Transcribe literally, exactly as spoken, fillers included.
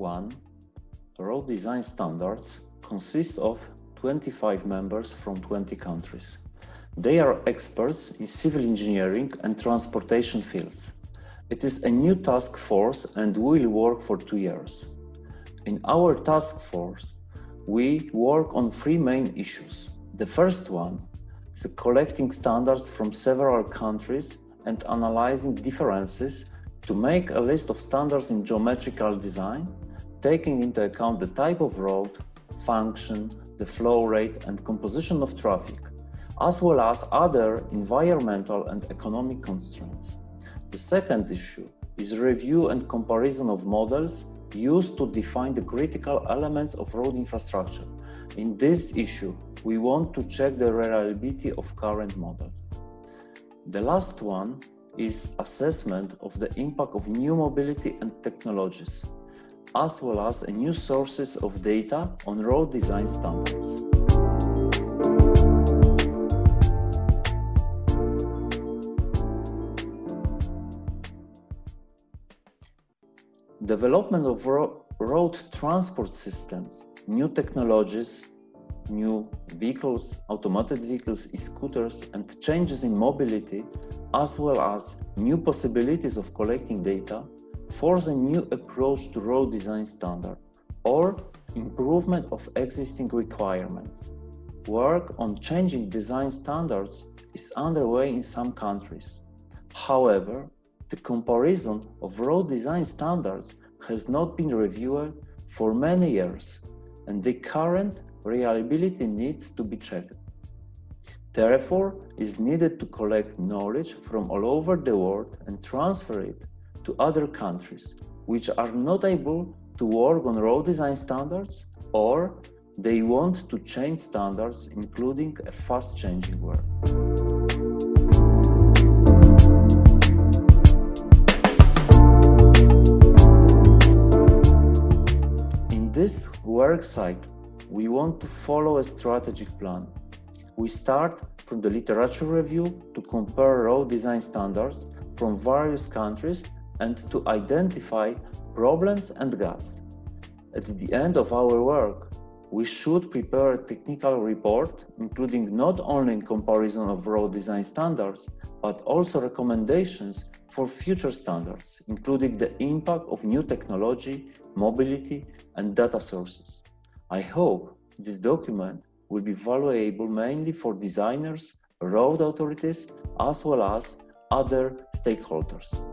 one, road design standards consist of twenty-five members from twenty countries. They are experts in civil engineering and transportation fields. It is a new task force and will work for two years. In our task force, we work on three main issues. The first one is collecting standards from several countries and analyzing differences to make a list of standards in geometrical design, taking into account the type of road, function, the flow rate and composition of traffic, as well as other environmental and economic constraints. The second issue is review and comparison of models used to define the critical elements of road infrastructure. In this issue, we want to check the reliability of current models. The last one is assessment of the impact of new mobility and technologies, as well as new sources of data on road design standards. Development of ro road transport systems, new technologies, new vehicles, automated vehicles, e-scooters, and changes in mobility, as well as new possibilities of collecting data, force a new approach to road design standard or improvement of existing requirements. Work on changing design standards is underway in some countries. However, the comparison of road design standards has not been reviewed for many years, and the current reliability needs to be checked. Therefore, it is needed to collect knowledge from all over the world and transfer it to other countries which are not able to work on road design standards, or they want to change standards, including a fast-changing world. In this work cycle, we want to follow a strategic plan. We start from the literature review to compare road design standards from various countries and to identify problems and gaps. At the end of our work, we should prepare a technical report, including not only comparison of road design standards, but also recommendations for future standards, including the impact of new technology, mobility, and data sources. I hope this document will be valuable mainly for designers, road authorities, as well as other stakeholders.